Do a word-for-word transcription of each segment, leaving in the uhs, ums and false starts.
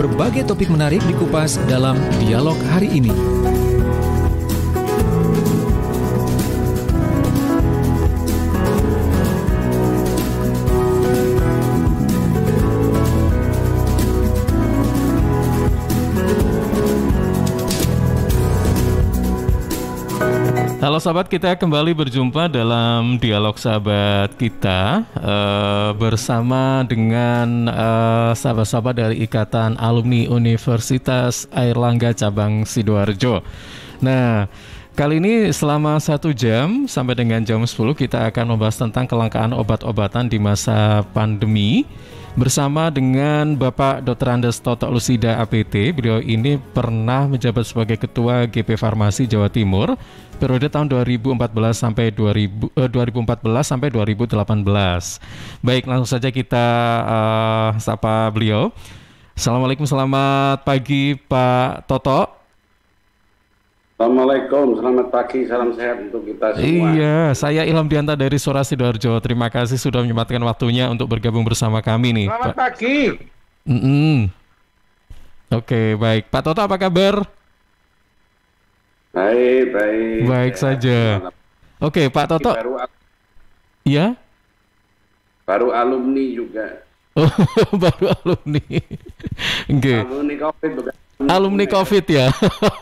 Berbagai topik menarik dikupas dalam dialog hari ini. Halo sahabat, kita kembali berjumpa dalam dialog sahabat kita uh, bersama dengan uh, sahabat-sahabat dari Ikatan Alumni Universitas Airlangga Cabang Sidoarjo. Nah, kali ini selama satu jam sampai dengan jam sepuluh kita akan membahas tentang kelangkaan obat-obatan di masa pandemi bersama dengan Bapak Doktor Andes Toto Lusida A P T. Beliau ini pernah menjabat sebagai Ketua G P Farmasi Jawa Timur periode tahun dua ribu empat belas sampai dua ribu, eh, dua ribu empat belas sampai dua ribu delapan belas. Baik, langsung saja kita uh, sapa beliau. Assalamualaikum, selamat pagi Pak Toto. Assalamualaikum, selamat pagi, salam sehat untuk kita semua. Iya, saya Ilham Dianta dari Sora Sidoarjo. Terima kasih sudah menyempatkan waktunya untuk bergabung bersama kami nih. Selamat Pak. pagi. Mm-mm. Oke, baik. Pak Toto, apa kabar? Baik, baik. Baik sehat. saja. Oke, Pak Toto. Baru, Iya? baru alumni juga. Oh, baru alumni. Oke. Alumni COVID bukan. Alumni COVID ya.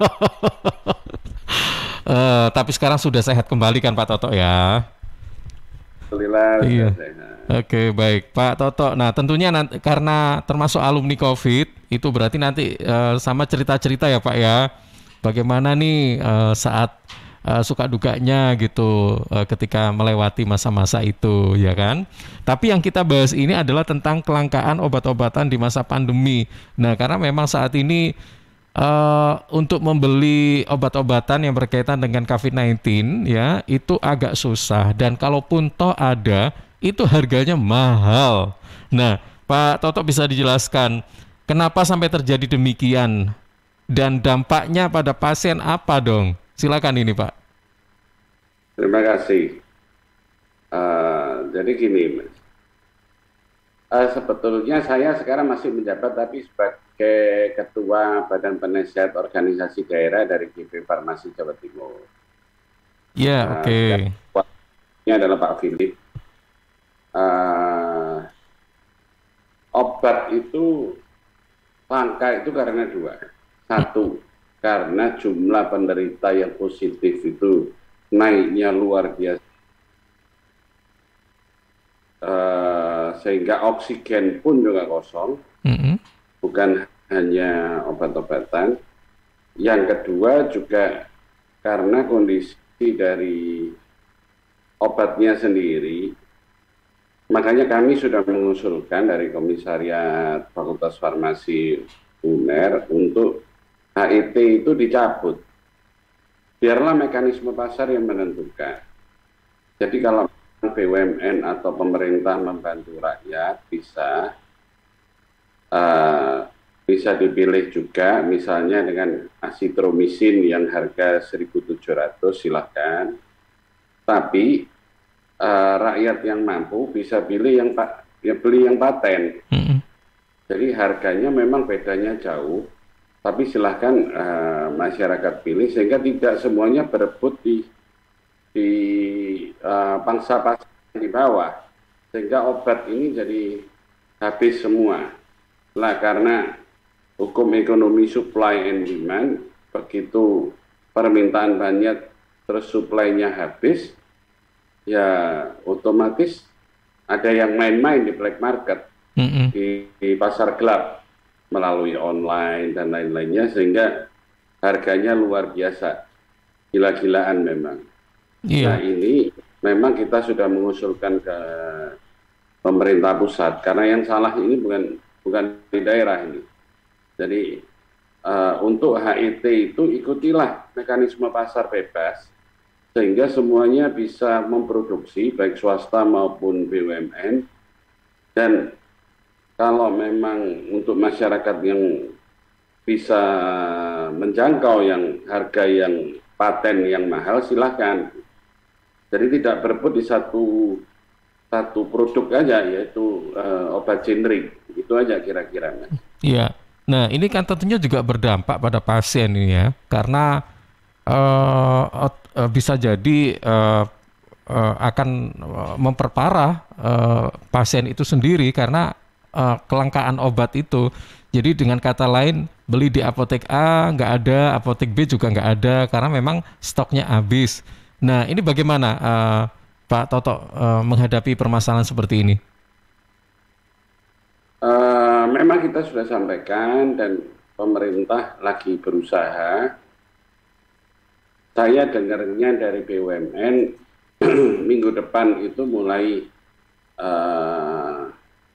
Uh, tapi sekarang sudah sehat kembali kan Pak Toto ya? Alhamdulillah. Iya. Sehat. Oke, baik Pak Toto. Nah, tentunya nanti, karena termasuk alumni COVID, itu berarti nanti uh, sama cerita-cerita ya Pak ya. Bagaimana nih uh, saat uh, suka dukanya gitu uh, ketika melewati masa-masa itu, ya kan? Tapi yang kita bahas ini adalah tentang kelangkaan obat-obatan di masa pandemi. Nah, karena memang saat ini Uh, untuk membeli obat-obatan yang berkaitan dengan covid sembilan belas ya itu agak susah, dan kalaupun toh ada itu harganya mahal. Nah, Pak Toto bisa dijelaskan kenapa sampai terjadi demikian dan dampaknya pada pasien apa dong? Silakan ini Pak. Terima kasih. Uh, jadi gini, Mas. Uh, sebetulnya saya sekarang masih menjabat tapi sebagai Ketua Badan Penasihat Organisasi Daerah dari G P Farmasi Jawa Timur. Ya, yeah, oke. Okay. Uh, ini adalah Pak Philip. Uh, obat itu langka itu karena dua. Satu, karena jumlah penderita yang positif itu naiknya luar biasa. Uh, sehingga oksigen pun juga kosong, mm-hmm. bukan hanya obat-obatan. Yang kedua juga karena kondisi dari obatnya sendiri, makanya kami sudah mengusulkan dari Komisariat Fakultas Farmasi U N E R untuk H E T itu dicabut. Biarlah mekanisme pasar yang menentukan. Jadi kalau B U M N atau pemerintah membantu rakyat bisa uh, bisa dipilih juga, misalnya dengan asitromisin yang harga seribu tujuh ratus silahkan, tapi uh, rakyat yang mampu bisa pilih yang pak ya beli yang paten. Mm-hmm. Jadi harganya memang bedanya jauh, tapi silahkan uh, masyarakat pilih sehingga tidak semuanya berebut di di uh, pangsa pasar di bawah, sehingga obat ini jadi habis semua. Lah karena hukum ekonomi supply and demand, begitu permintaan banyak terus supply-nya habis, ya otomatis ada yang main-main di black market, mm-hmm. di, di pasar gelap melalui online dan lain-lainnya, sehingga harganya luar biasa, gila-gilaan memang. Yeah. Nah ini memang kita sudah mengusulkan ke pemerintah pusat, karena yang salah ini bukan bukan di daerah ini. Jadi uh, untuk H E T itu ikutilah mekanisme pasar bebas, sehingga semuanya bisa memproduksi baik swasta maupun B U M N. Dan kalau memang untuk masyarakat yang bisa menjangkau yang harga yang paten yang mahal, silahkan. Jadi tidak berebut di satu satu produk aja, yaitu uh, obat generik. Itu aja kira-kira, Mas. Iya. Nah, ini kan tentunya juga berdampak pada pasien ini ya, karena uh, uh, bisa jadi uh, uh, akan uh, memperparah uh, pasien itu sendiri karena uh, kelangkaan obat itu. Jadi dengan kata lain, beli di apotek A nggak ada, apotek B juga nggak ada karena memang stoknya habis. Nah, ini bagaimana uh, Pak Toto uh, menghadapi permasalahan seperti ini? Uh, memang kita sudah sampaikan dan pemerintah lagi berusaha. Saya dengarnya dari B U M N minggu depan itu mulai uh,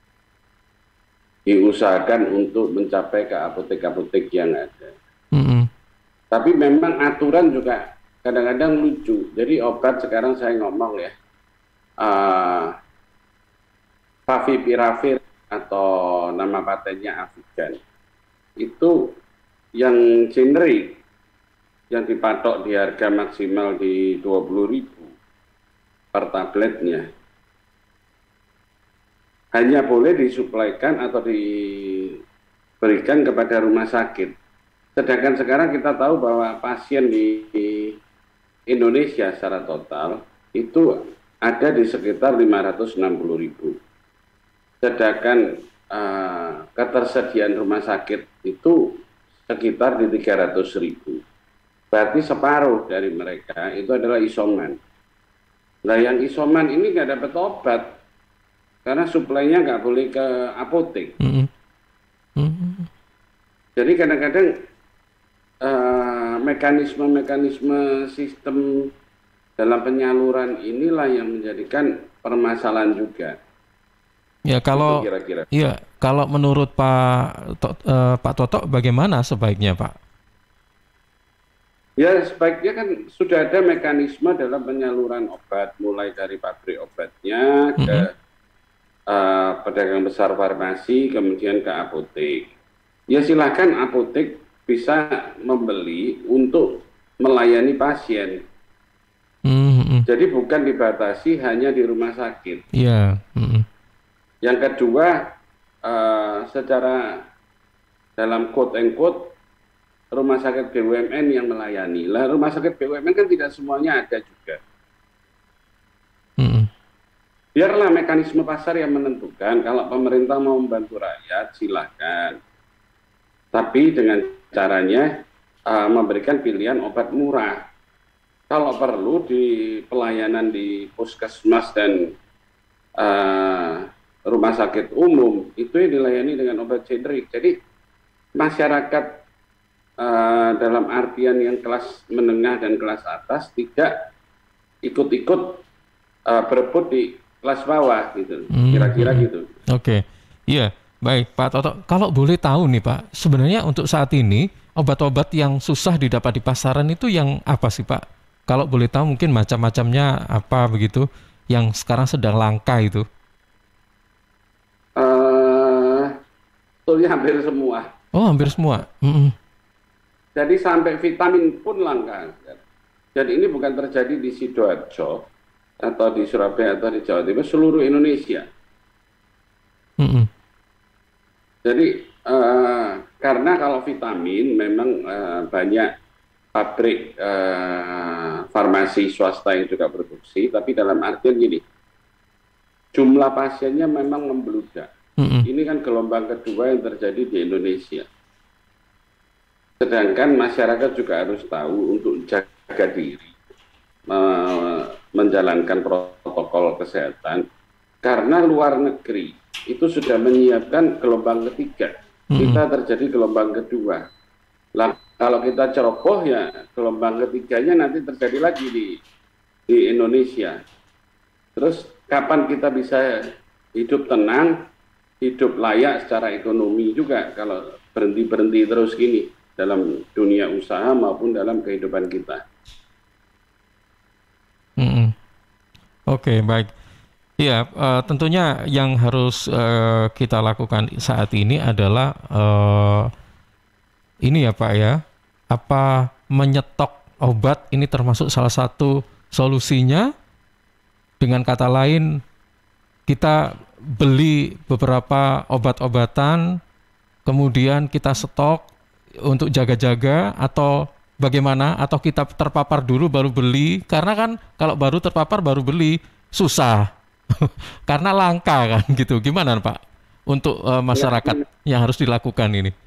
diusahakan untuk mencapai ke apotek-apotek yang ada. Mm-hmm. Tapi memang aturan juga kadang-kadang lucu. Jadi obat sekarang saya ngomong ya, uh, Favipiravir atau nama patennya Avigan, itu yang generik, yang dipatok di harga maksimal di dua puluh ribu per tabletnya, hanya boleh disuplaikan atau diberikan kepada rumah sakit. Sedangkan sekarang kita tahu bahwa pasien di Indonesia secara total itu ada di sekitar lima ratus enam puluh ribu. Sedangkan uh, ketersediaan rumah sakit itu sekitar di tiga ratus ribu. Berarti separuh dari mereka itu adalah isoman. Nah, yang isoman ini nggak dapat obat karena suplainya nggak boleh ke apotek. Mm-hmm. Mm-hmm. Jadi kadang-kadang uh, mekanisme-mekanisme sistem dalam penyaluran inilah yang menjadikan permasalahan juga. Ya kalau kira-kira. Ya kalau menurut Pak to, uh, Pak Toto bagaimana sebaiknya Pak? Ya sebaiknya kan sudah ada mekanisme dalam penyaluran obat mulai dari pabrik obatnya mm-hmm. ke uh, pedagang besar farmasi kemudian ke apotek. Ya silakan apotek bisa membeli untuk melayani pasien. Mm-hmm. Jadi bukan dibatasi hanya di rumah sakit. Iya. Yeah. Mm-hmm. Yang kedua, uh, secara dalam quote and quote, rumah sakit B U M N yang melayani. Lah rumah sakit B U M N kan tidak semuanya ada juga. Mm-hmm. Biarlah mekanisme pasar yang menentukan. Kalau pemerintah mau membantu rakyat, silakan. Tapi dengan caranya uh, memberikan pilihan obat murah. Kalau perlu di pelayanan di puskesmas dan uh, rumah sakit umum itu yang dilayani dengan obat generik. Jadi masyarakat uh, dalam artian yang kelas menengah dan kelas atas tidak ikut-ikut uh, berebut di kelas bawah gitu. Hmm. Kira-kira gitu. Oke, okay. Iya, baik Pak Toto. Kalau boleh tahu nih Pak, sebenarnya untuk saat ini obat-obat yang susah didapat di pasaran itu yang apa sih Pak? Kalau boleh tahu mungkin macam-macamnya apa begitu yang sekarang sedang langka itu? Sebetulnya hampir semua. Oh, hampir semua. Mm-hmm. Jadi sampai vitamin pun langka. Dan ini bukan terjadi di Sidoarjo atau di Surabaya atau di Jawa Timur, seluruh Indonesia. Mm-hmm. Jadi uh, karena kalau vitamin memang uh, banyak pabrik uh, farmasi swasta yang juga produksi, tapi dalam artian gini, jumlah pasiennya memang membludak. Mm-hmm. Ini kan gelombang kedua yang terjadi di Indonesia. Sedangkan masyarakat juga harus tahu untuk jaga diri, me- menjalankan protokol kesehatan, karena luar negeri itu sudah menyiapkan gelombang ketiga. Mm-hmm. Kita terjadi gelombang kedua. Lah, kalau kita ceroboh ya gelombang ketiganya nanti terjadi lagi di di Indonesia. Terus kapan kita bisa hidup tenang, hidup layak secara ekonomi juga kalau berhenti-berhenti terus gini dalam dunia usaha maupun dalam kehidupan kita. Mm-hmm. Oke, okay, baik. Ya, uh, tentunya yang harus uh, kita lakukan saat ini adalah uh, ini ya Pak ya, apa menyetok obat ini termasuk salah satu solusinya. Dengan kata lain, kita beli beberapa obat-obatan kemudian kita stok untuk jaga-jaga atau bagaimana? Atau kita terpapar dulu baru beli? Karena kan kalau baru terpapar baru beli susah, karena langka kan gitu. Gimana Pak untuk uh, masyarakat ya, yang harus dilakukan ini?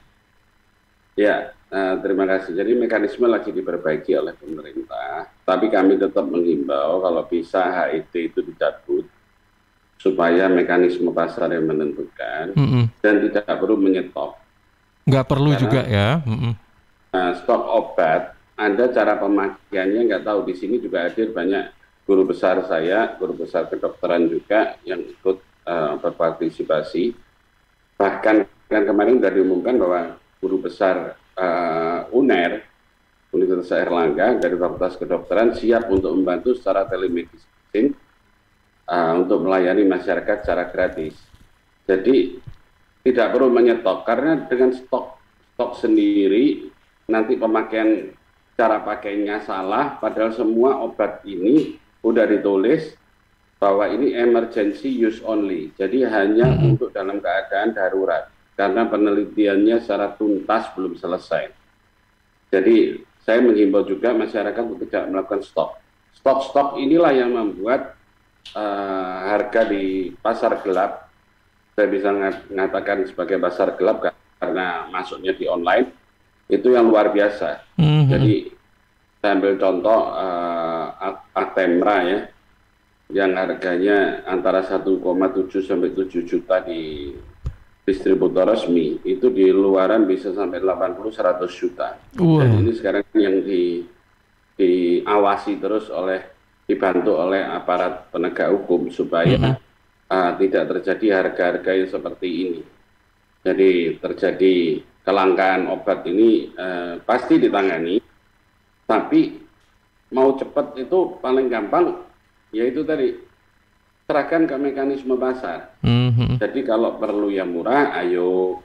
Ya, uh, terima kasih. Jadi mekanisme lagi diperbaiki oleh pemerintah, tapi kami tetap menghimbau kalau bisa H I T itu dicabut supaya mekanisme pasar yang menentukan mm-hmm. dan tidak perlu menyetop. Nggak perlu karena, juga ya. Mm-hmm. Uh, stok obat, Anda cara pemakaiannya nggak tahu. Di sini juga hadir banyak guru besar saya, guru besar kedokteran juga yang ikut uh, berpartisipasi. Bahkan kan kemarin sudah diumumkan bahwa guru besar uh, U N E R, Universitas Airlangga dari Fakultas Kedokteran siap untuk membantu secara telemedicine uh, untuk melayani masyarakat secara gratis. Jadi tidak perlu menyetok, karena dengan stok stok sendiri nanti pemakaian cara pakainya salah, padahal semua obat ini sudah ditulis bahwa ini emergency use only, jadi hanya hmm. untuk dalam keadaan darurat, karena penelitiannya secara tuntas belum selesai. Jadi saya menghimbau juga masyarakat untuk tidak melakukan stok. Stok-stok inilah yang membuat uh, harga di pasar gelap, saya bisa mengatakan sebagai pasar gelap karena masuknya di online, itu yang luar biasa. Mm-hmm. Jadi saya ambil contoh uh, Actemra ya, yang harganya antara satu koma tujuh sampai tujuh juta di distributor resmi, itu di luaran bisa sampai delapan puluh sampai seratus juta. Wow. Dan ini sekarang yang di diawasi terus oleh, dibantu oleh aparat penegak hukum supaya mm-hmm. uh, tidak terjadi harga-harga yang seperti ini. Jadi terjadi kelangkaan obat ini uh, pasti ditangani, tapi mau cepat itu paling gampang, yaitu tadi serahkan ke mekanisme pasar. Mm-hmm. Jadi kalau perlu yang murah, ayo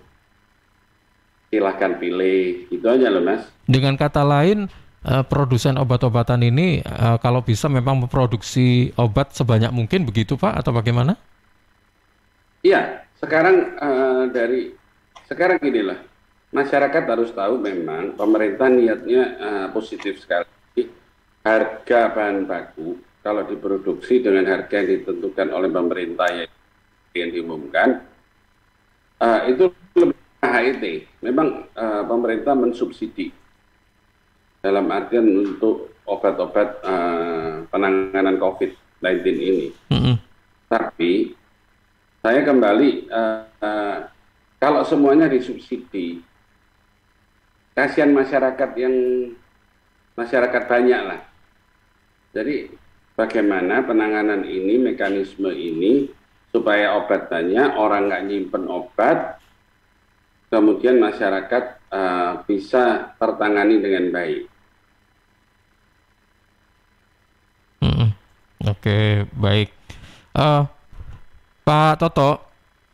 silahkan pilih, itu aja loh Mas. Dengan kata lain, uh, produsen obat-obatan ini uh, kalau bisa memang memproduksi obat sebanyak mungkin, begitu Pak, atau bagaimana? Iya, sekarang uh, dari sekarang inilah masyarakat harus tahu memang pemerintah niatnya uh, positif sekali. Harga bahan baku kalau diproduksi dengan harga yang ditentukan oleh pemerintah yang, yang diumumkan uh, itu lebih H I T. Memang uh, pemerintah mensubsidi dalam artian untuk obat-obat uh, penanganan COVID sembilan belas ini. Mm-hmm. Tapi saya kembali uh, uh, kalau semuanya disubsidi, kasihan masyarakat yang masyarakat banyak lah. Jadi bagaimana penanganan ini, mekanisme ini supaya obat banyak, orang nggak nyimpen obat, kemudian masyarakat uh, bisa tertangani dengan baik. Hmm, Oke, okay, baik. Uh, Pak Toto,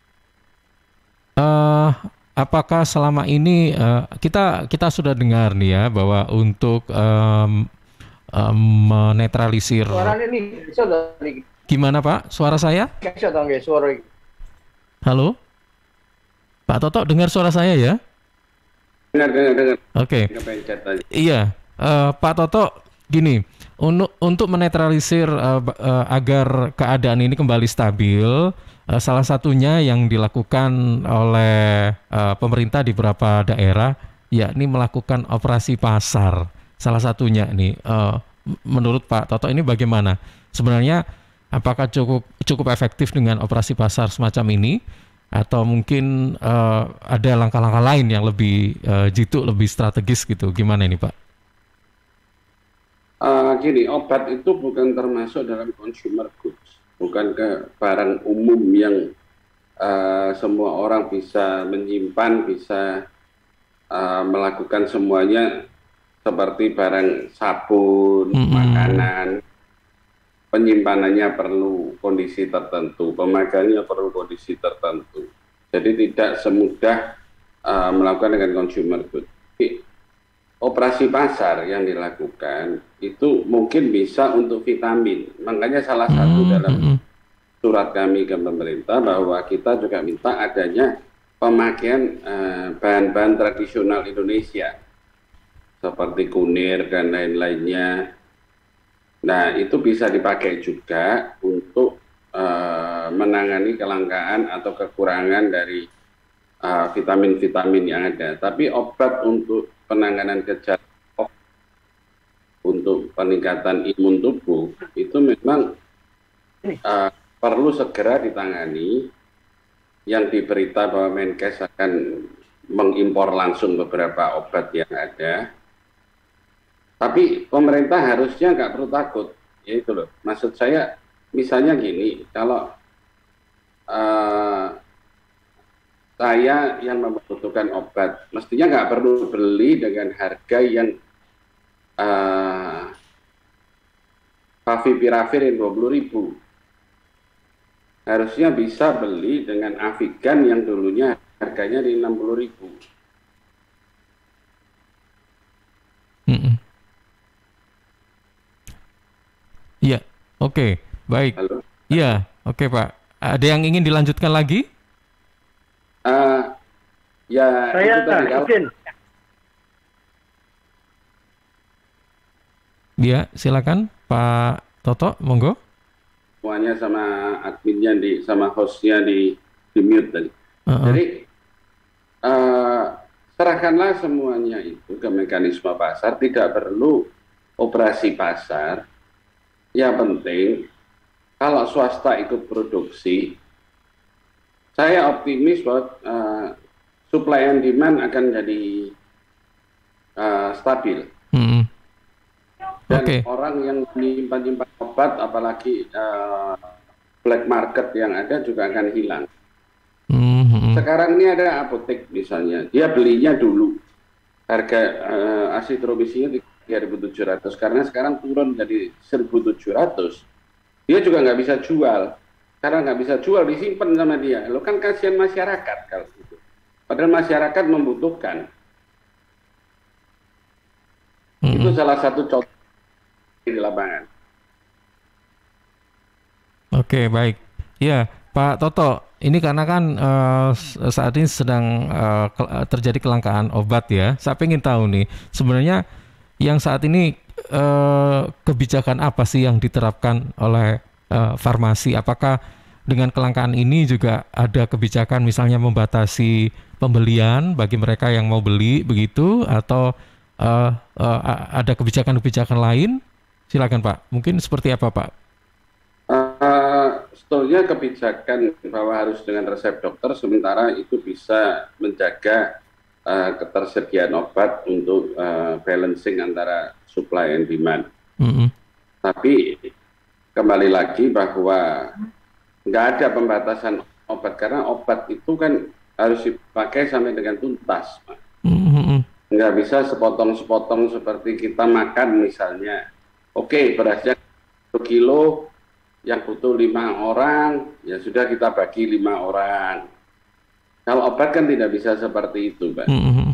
uh, apakah selama ini uh, kita kita sudah dengar nih ya bahwa untuk um, um, menetralisir. Gimana Pak? Suara saya? Halo, Pak Toto, dengar suara saya ya? Dengar, dengar, dengar. Oke. Okay. Iya, uh, Pak Toto, gini, untuk untuk menetralisir uh, uh, agar keadaan ini kembali stabil. Salah satunya yang dilakukan oleh uh, pemerintah di beberapa daerah, yakni melakukan operasi pasar. Salah satunya nih, uh, menurut Pak Toto ini bagaimana? Sebenarnya apakah cukup cukup efektif dengan operasi pasar semacam ini, atau mungkin uh, ada langkah-langkah lain yang lebih uh, jitu, lebih strategis gitu? Gimana ini Pak? Uh, gini, obat itu bukan termasuk dalam consumer goods. Bukan ke barang umum yang uh, semua orang bisa menyimpan, bisa uh, melakukan semuanya seperti barang sabun, mm-hmm. makanan. Penyimpanannya perlu kondisi tertentu, pemakaiannya perlu kondisi tertentu. Jadi tidak semudah uh, melakukan dengan consumer goods. Operasi pasar yang dilakukan itu mungkin bisa untuk vitamin. Makanya salah satu mm-hmm. dalam surat kami ke pemerintah bahwa kita juga minta adanya pemakaian uh, bahan-bahan tradisional Indonesia seperti kunir dan lain-lainnya. Nah, itu bisa dipakai juga untuk uh, menangani kelangkaan atau kekurangan dari uh, vitamin-vitamin yang ada. Tapi obat untuk penanganan gejala, untuk peningkatan imun tubuh, itu memang uh, perlu segera ditangani. Yang diberita bahwa Menkes akan mengimpor langsung beberapa obat yang ada. Tapi pemerintah harusnya nggak perlu takut, ya itu loh. Maksud saya, misalnya gini, kalau uh, saya yang membutuhkan obat, mestinya nggak perlu beli dengan harga yang uh, favipiravir yang dua puluh ribu. Harusnya bisa beli dengan Avigan yang dulunya harganya di enam puluh ribu. Mm-mm. Ya, oke, okay, baik. Halo? Ya, oke okay, Pak. Ada yang ingin dilanjutkan lagi? Uh, ya, saya izin. Ya, silakan Pak Toto, monggo. Semuanya sama adminnya di sama hostnya di di mute tadi. Uh-uh. Jadi uh, serahkanlah semuanya itu ke mekanisme pasar, tidak perlu operasi pasar. Yang penting kalau swasta ikut produksi, saya optimis bahwa uh, supply and demand akan jadi uh, stabil. Mm-hmm. Dan okay. orang yang menyimpan-nyimpan obat, apalagi uh, black market yang ada juga akan hilang. Mm-hmm. Sekarang ini ada apotek misalnya, dia belinya dulu harga uh, azitromycinnya tiga ribu tujuh ratus, karena sekarang turun jadi seribu tujuh ratus. Dia juga nggak bisa jual, karena nggak bisa jual disimpan sama dia. Lo kan kasihan masyarakat kalau gitu. Padahal masyarakat membutuhkan. Mm-hmm. Itu salah satu contoh di lapangan. Oke, baik. Ya, Pak Toto, ini karena kan uh, saat ini sedang uh, terjadi kelangkaan obat ya. Saya ingin tahu nih, sebenarnya yang saat ini uh, kebijakan apa sih yang diterapkan oleh uh, farmasi? Apakah dengan kelangkaan ini juga ada kebijakan misalnya membatasi pembelian bagi mereka yang mau beli begitu, atau uh, uh, ada kebijakan-kebijakan lain? Silakan Pak, mungkin seperti apa Pak? Uh, sebetulnya kebijakan bahwa harus dengan resep dokter, sementara itu bisa menjaga uh, ketersediaan obat untuk uh, balancing antara supply and demand. Mm-hmm. Tapi kembali lagi bahwa nggak ada pembatasan obat, karena obat itu kan harus dipakai sampai dengan tuntas, Pak. Mm-hmm. Nggak bisa sepotong-sepotong seperti kita makan misalnya. Oke, berasnya satu kilo yang butuh lima orang, ya sudah kita bagi lima orang. Kalau obat kan tidak bisa seperti itu, Pak. Mm-hmm.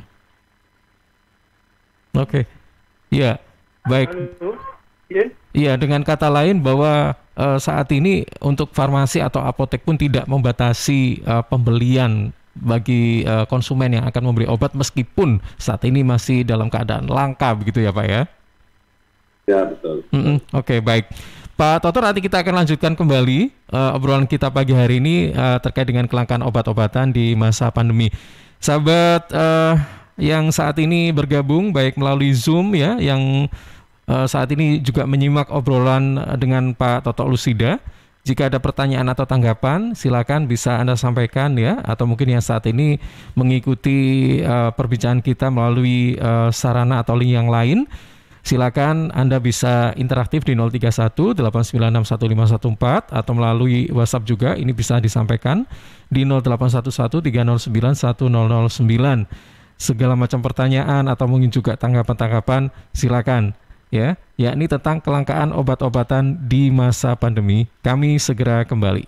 Oke, okay. Ya, baik. Iya, dengan kata lain bahwa uh, saat ini untuk farmasi atau apotek pun tidak membatasi uh, pembelian bagi uh, konsumen yang akan membeli obat, meskipun saat ini masih dalam keadaan langka, begitu ya Pak ya? Ya, betul. Mm-hmm. Oke, okay, baik. Pak Toto, nanti kita akan lanjutkan kembali uh, obrolan kita pagi hari ini uh, terkait dengan kelangkaan obat-obatan di masa pandemi. Sahabat uh, yang saat ini bergabung baik melalui Zoom ya, yang uh, saat ini juga menyimak obrolan dengan Pak Toto Lusida. Jika ada pertanyaan atau tanggapan, silakan bisa Anda sampaikan ya, atau mungkin yang saat ini mengikuti uh, perbincangan kita melalui uh, sarana atau link yang lain. Silakan Anda bisa interaktif di nol tiga satu delapan sembilan enam satu lima satu empat atau melalui WhatsApp juga, ini bisa disampaikan di nol delapan satu satu tiga nol sembilan satu nol nol sembilan. Segala macam pertanyaan atau mungkin juga tanggapan-tanggapan silakan ya, yakni tentang kelangkaan obat-obatan di masa pandemi. Kami segera kembali.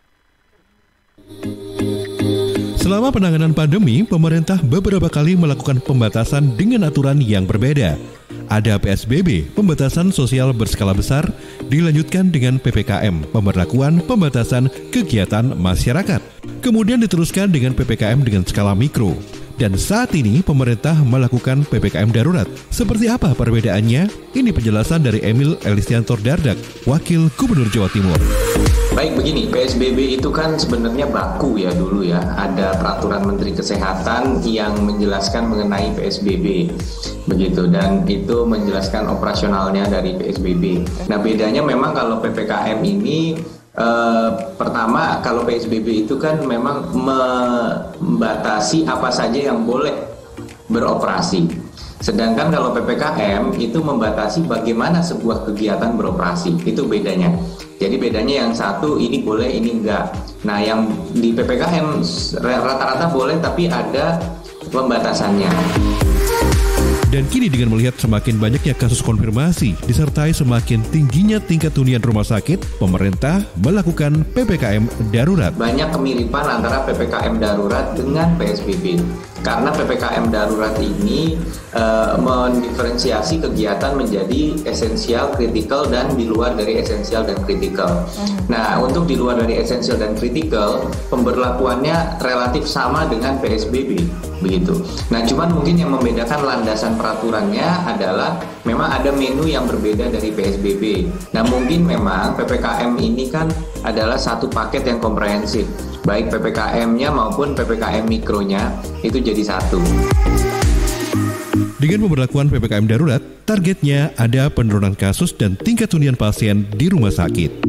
Selama penanganan pandemi, pemerintah beberapa kali melakukan pembatasan dengan aturan yang berbeda. Ada P S B B, pembatasan sosial berskala besar, dilanjutkan dengan P P K M, pemberlakuan pembatasan kegiatan masyarakat. Kemudian diteruskan dengan P P K M dengan skala mikro. Dan saat ini pemerintah melakukan P P K M darurat. Seperti apa perbedaannya? Ini penjelasan dari Emil Elisiantor Dardak, Wakil Gubernur Jawa Timur. Baik, begini, P S B B itu kan sebenarnya baku ya dulu ya. Ada peraturan Menteri Kesehatan yang menjelaskan mengenai P S B B. Begitu, dan itu menjelaskan operasionalnya dari P S B B. Nah, bedanya memang kalau P P K M ini Uh, pertama, kalau P S B B itu kan memang membatasi apa saja yang boleh beroperasi. Sedangkan kalau P P K M itu membatasi bagaimana sebuah kegiatan beroperasi. Itu bedanya. Jadi bedanya yang satu ini boleh, ini enggak. Nah, yang di P P K M rata-rata boleh tapi ada pembatasannya. Dan kini dengan melihat semakin banyaknya kasus konfirmasi disertai semakin tingginya tingkat hunian rumah sakit, pemerintah melakukan P P K M darurat. Banyak kemiripan antara P P K M darurat dengan P S B B. Karena P P K M darurat ini uh, mendiferensiasi kegiatan menjadi esensial, kritikal, dan di luar dari esensial dan kritikal. Nah, untuk di luar dari esensial dan kritikal, pemberlakuannya relatif sama dengan P S B B. Begitu. Nah, cuman mungkin yang membedakan landasan peraturannya adalah memang ada menu yang berbeda dari P S B B. Nah, mungkin memang P P K M ini kan adalah satu paket yang komprehensif. Baik P P K M-nya maupun P P K M mikronya itu jadi satu. Dengan pemberlakuan P P K M darurat, targetnya ada penurunan kasus dan tingkat hunian pasien di rumah sakit.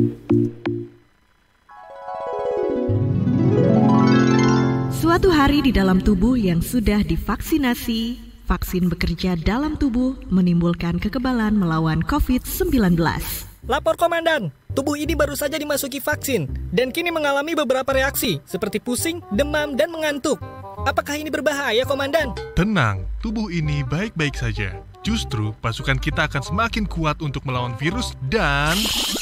Suatu hari di dalam tubuh yang sudah divaksinasi, vaksin bekerja dalam tubuh menimbulkan kekebalan melawan covid sembilan belas. Lapor komandan, tubuh ini baru saja dimasuki vaksin dan kini mengalami beberapa reaksi seperti pusing, demam, dan mengantuk. Apakah ini berbahaya, komandan? Tenang, tubuh ini baik-baik saja. Justru pasukan kita akan semakin kuat untuk melawan virus dan...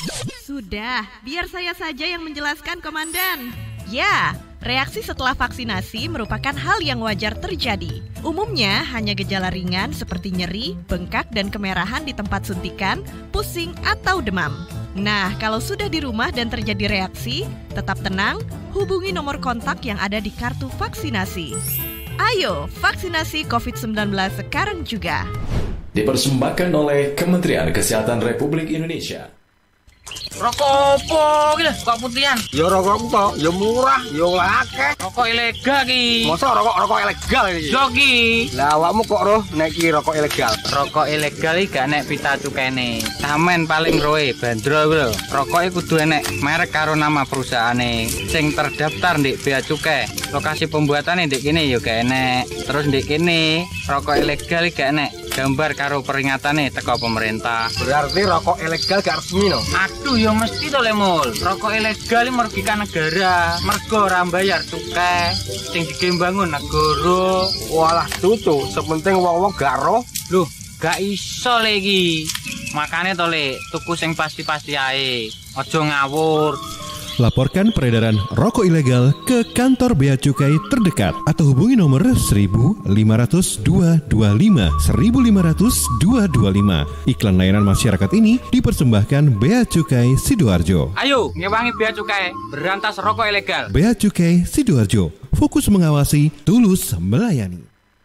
Sudah, biar saya saja yang menjelaskan, komandan. Ya, reaksi setelah vaksinasi merupakan hal yang wajar terjadi. Umumnya hanya gejala ringan seperti nyeri, bengkak, dan kemerahan di tempat suntikan, pusing, atau demam. Nah, kalau sudah di rumah dan terjadi reaksi, tetap tenang, hubungi nomor kontak yang ada di kartu vaksinasi. Ayo, vaksinasi covid sembilan belas sekarang juga. Dipersembahkan oleh Kementerian Kesehatan Republik Indonesia. Rokok opo iki lho, kok putihan? Ya rokok kok, ya murah, ya akeh. Rokok ilegal iki. Masa rokok rokok ilegal iki? Yo ki. Lah awakmu kok roh nek iki rokok ilegal? Rokok ilegal iki gak nek pita cukene. Samen paling roe bandro iku lho. Rokoke kudu enek merek karo nama perusahaane sing terdaftar ndek bea cukai. Lokasi pembuatane ndek kene yo gak enek. Terus ndek kene rokok ilegal iki gak enek gambar karo peringatane teko pemerintah. Berarti rokok ilegal gak resmi no? Aduh ya mesti to le mul. Rokok ilegal merugikan negara. Mergo ora mbayar cukai sing digembangun negara. Walah tutu, sepenting wong-wong gak roh. Loh, gak iso le iki. Makane to le tuku sing pasti-pasti ae. Aja ngawur. Laporkan peredaran rokok ilegal ke kantor Bea Cukai terdekat atau hubungi nomor seribu lima ratus dua dua lima seribu lima ratus dua dua lima. Iklan layanan masyarakat ini dipersembahkan Bea Cukai Sidoarjo. Ayo, ngewangi Bea Cukai, berantas rokok ilegal. Bea Cukai Sidoarjo, fokus mengawasi, tulus melayani.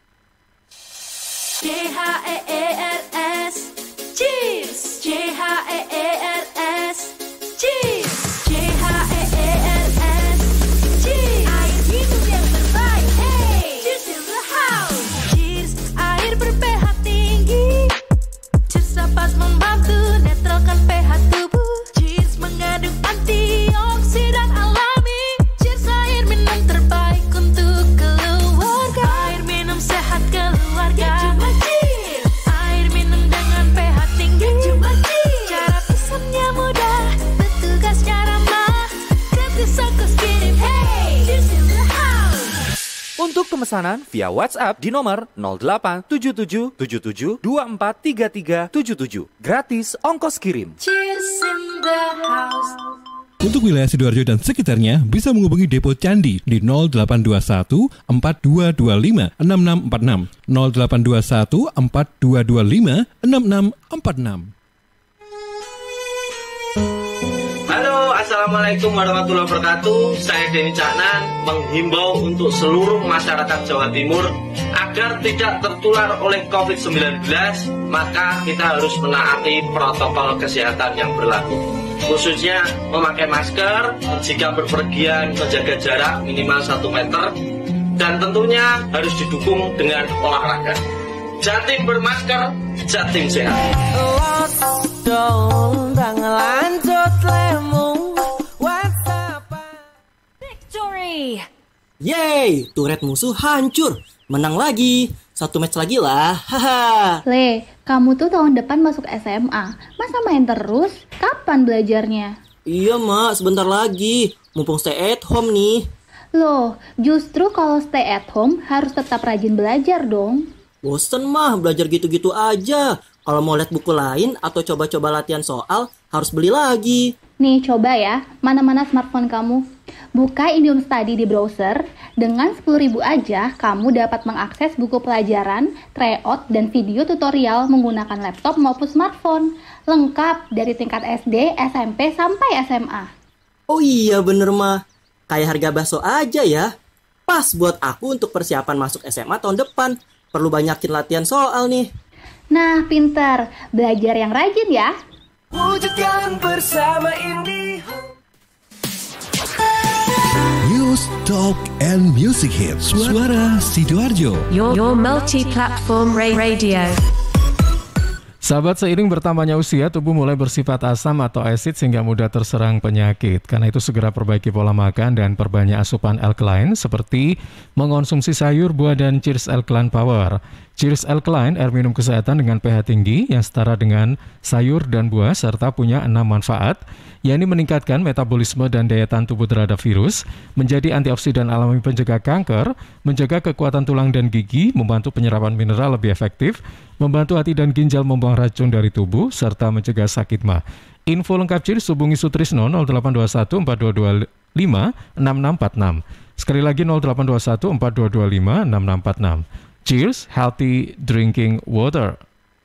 C H E E R S Cheers, C H E E R S Cheers. Pas membantu netralkan pH tubuh. Cheers mengandung antioksidan alami. Cheers air minum terbaik untuk keluarga. Air minum sehat keluarga. Cuma Cheers. Air minum dengan pH tinggi. Cuma Cheers. Cara pesannya mudah, petugasnya ramah. Gratis ongkos kirim. Hey, Cheers in the house. Untuk pemesanan via WhatsApp di nomor nol delapan tujuh tujuh tujuh tujuh dua empat tiga tiga tujuh tujuh. Gratis ongkos kirim. Cheers in the house. Untuk wilayah Sidoarjo dan sekitarnya bisa menghubungi Depo Candi di nol delapan dua satu empat dua dua lima enam enam empat enam nol delapan dua satu empat dua dua lima enam enam empat enam. Assalamualaikum warahmatullahi wabarakatuh. Saya Denny Caknan menghimbau untuk seluruh masyarakat Jawa Timur agar tidak tertular oleh covid sembilan belas, maka kita harus menaati protokol kesehatan yang berlaku. Khususnya memakai masker, jika berpergian menjaga jarak minimal satu meter, dan tentunya harus didukung dengan olahraga. Jatim bermasker, Jatim sehat. Victory! Yeay, turret musuh hancur. Menang lagi. Satu match lagi lah. Haha. Le, kamu tuh tahun depan masuk S M A. Masa main terus? Kapan belajarnya? Iya, Mak. Sebentar lagi. Mumpung stay at home nih. Loh, justru kalau stay at home harus tetap rajin belajar dong. Bosen mah belajar gitu-gitu aja. Kalau mau lihat buku lain atau coba-coba latihan soal, harus beli lagi. Nih, coba ya. Mana-mana smartphone kamu. Buka Indium Study di browser. Dengan sepuluh ribu aja, kamu dapat mengakses buku pelajaran, tryout, dan video tutorial menggunakan laptop maupun smartphone. Lengkap dari tingkat S D, S M P, sampai S M A. Oh iya bener mah. Kayak harga bakso aja ya. Pas buat aku untuk persiapan masuk S M A tahun depan. Perlu banyakin latihan soal nih. Nah, pintar. Belajar yang rajin ya. Wujudkan bersama IndiHome. News, Talk, and Music Hits. Suara Sidoarjo. Your, your multi-platform radio. Sahabat, seiring bertambahnya usia, tubuh mulai bersifat asam atau asid sehingga mudah terserang penyakit. Karena itu segera perbaiki pola makan dan perbanyak asupan alkaline seperti mengonsumsi sayur, buah, dan Cheers Alkaline Power. Cheers Alkaline, air minum kesehatan dengan pH tinggi yang setara dengan sayur dan buah serta punya enam manfaat, yakni meningkatkan metabolisme dan daya tahan tubuh terhadap virus, menjadi antioksidan alami pencegah kanker, menjaga kekuatan tulang dan gigi, membantu penyerapan mineral lebih efektif, membantu hati dan ginjal membuang racun dari tubuh, serta mencegah sakit mah. Info lengkap Cheers hubungi Sutrisno nol delapan dua satu empat dua dua lima enam enam empat enam. Sekali lagi nol delapan dua satu empat dua dua lima enam enam empat enam. Cheers, healthy drinking water.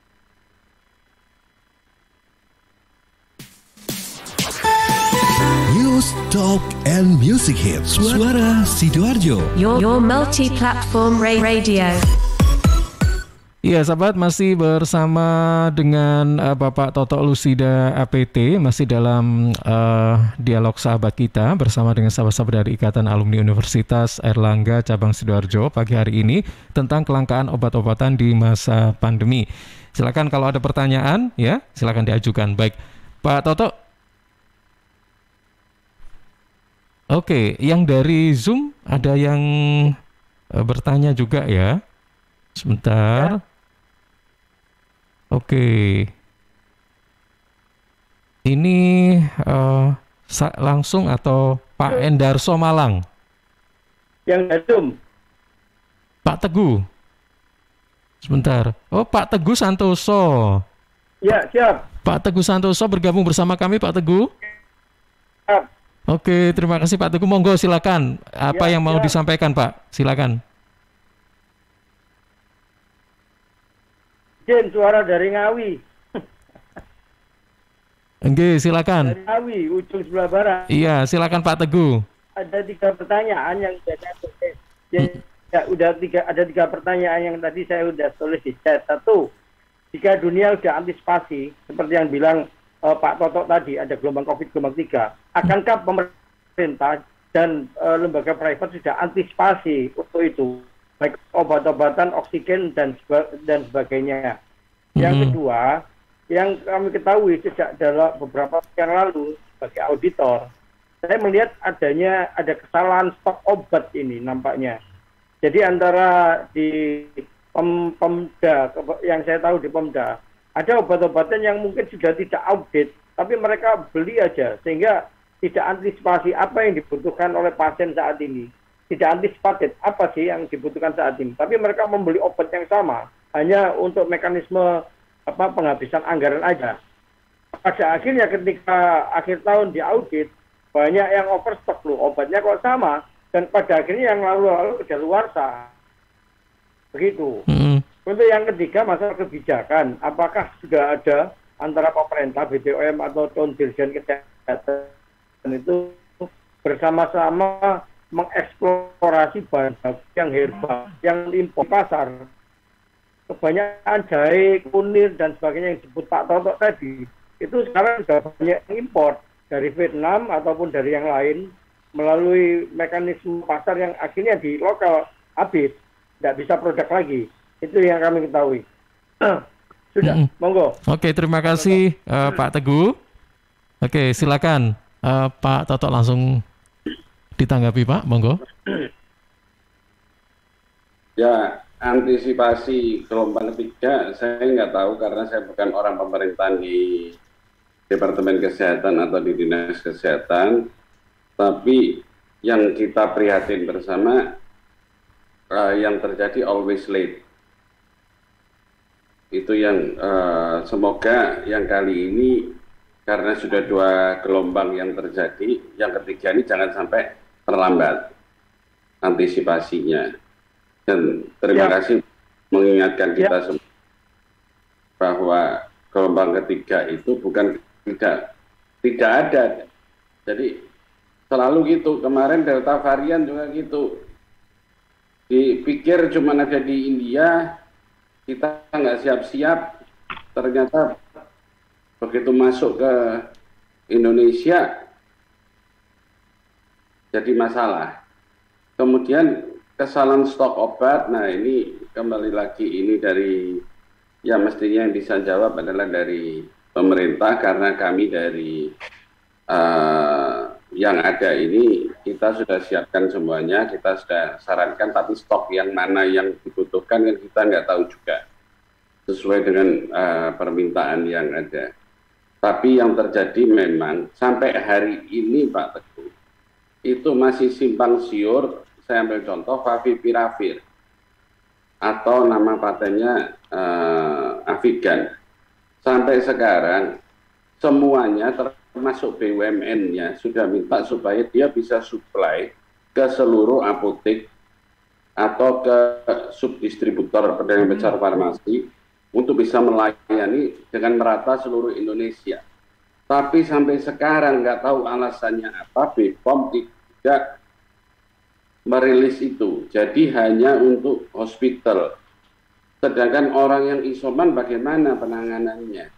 News, Talk, and Music Hits. Suara Sidoarjo. Your, your multi-platform radio. Iya, sahabat, masih bersama dengan uh, Bapak Toto Lusida A P T, masih dalam uh, dialog sahabat kita bersama dengan sahabat-sahabat dari Ikatan Alumni Universitas Airlangga Cabang Sidoarjo pagi hari ini tentang kelangkaan obat-obatan di masa pandemi. Silakan kalau ada pertanyaan, ya, silakan diajukan. Baik, Pak Toto. Oke, yang dari Zoom ada yang uh, bertanya juga ya. Sebentar. Ya. Oke. Ini uh, langsung atau Pak Endarso Malang? Yang Zoom. Pak Teguh. Sebentar. Oh, Pak Teguh Santoso. Ya, siap. Pak Teguh Santoso bergabung bersama kami, Pak Teguh. Siap. Oke, terima kasih Pak Teguh. Monggo silakan. Apa ya, yang mau ya. disampaikan, Pak? Silakan. Jen, suara dari Ngawi. Oke, silakan. Dari Ngawi, ujung sebelah barat. Iya, silakan Pak Teguh. Ada tiga pertanyaan yang sudah saya tulis. Ya, ya, udah tiga, ada tiga pertanyaan yang tadi saya sudah tulis di chat. Satu, jika dunia sudah antisipasi, seperti yang bilang uh, Pak Toto tadi, ada gelombang COVID gelombang tiga, akankah pemerintah dan uh, lembaga private sudah antisipasi untuk itu? Baik obat-obatan, oksigen, dan seba- dan sebagainya. Mm-hmm. Yang kedua, yang kami ketahui sejak dalam beberapa waktu yang lalu sebagai auditor, saya melihat adanya ada kesalahan stok obat ini nampaknya. Jadi antara di pem- Pemda, yang saya tahu di Pemda, ada obat-obatan yang mungkin sudah tidak audit, tapi mereka beli aja, sehingga tidak antisipasi apa yang dibutuhkan oleh pasien saat ini. Tidak antisipatif apa sih yang dibutuhkan saat ini. Tapi mereka membeli obat yang sama hanya untuk mekanisme apa penghabisan anggaran aja. Pada akhirnya ketika akhir tahun diaudit, banyak yang overstock loh, obatnya kok sama. Dan pada akhirnya yang lalu-lalu kedaluarsa. Begitu. Mm. Untuk yang ketiga, masalah kebijakan. Apakah sudah ada antara pemerintah, B P O M atau Dirjen Kesehatan itu bersama-sama mengeksplorasi bahan baku yang herbal, yang impor pasar. Kebanyakan jahe, kunir, dan sebagainya yang disebut Pak Toto tadi, itu sekarang sudah banyak impor dari Vietnam ataupun dari yang lain melalui mekanisme pasar yang akhirnya di lokal habis, tidak bisa produk lagi. Itu yang kami ketahui. Sudah, mm-hmm. monggo. Oke, terima kasih uh, Pak Teguh. Oke, silakan uh, Pak Toto langsung ditanggapi Pak, monggo. Ya, antisipasi gelombang ketiga saya nggak tahu karena saya bukan orang pemerintahan di Departemen Kesehatan atau di Dinas Kesehatan, tapi yang kita prihatin bersama uh, yang terjadi always late. Itu yang uh, semoga yang kali ini karena sudah dua gelombang yang terjadi, yang ketiga ini jangan sampai terlambat antisipasinya. Dan terima ya. kasih mengingatkan kita ya. semua bahwa gelombang ketiga itu bukan tidak tidak ada. Jadi selalu gitu. Kemarin Delta varian juga gitu. Dipikir cuma ada di India, kita nggak siap-siap, ternyata begitu masuk ke Indonesia jadi masalah. Kemudian kesalahan stok obat, nah ini kembali lagi ini dari, ya mestinya yang bisa jawab adalah dari pemerintah karena kami dari uh, yang ada ini kita sudah siapkan semuanya, kita sudah sarankan, tapi stok yang mana yang dibutuhkan kan kita nggak tahu juga sesuai dengan uh, permintaan yang ada. Tapi yang terjadi memang sampai hari ini Pak Teguh itu masih simpang siur. Saya ambil contoh Favipiravir atau nama patennya uh, Avigan. Sampai sekarang semuanya termasuk B U M N-nya sudah minta supaya dia bisa supply ke seluruh apotek atau ke subdistributor pedagang besar farmasi untuk bisa melayani dengan merata seluruh Indonesia. Tapi sampai sekarang nggak tahu alasannya apa, B P O M tidak merilis itu, jadi hanya untuk hospital. Sedangkan orang yang isoman bagaimana penanganannya?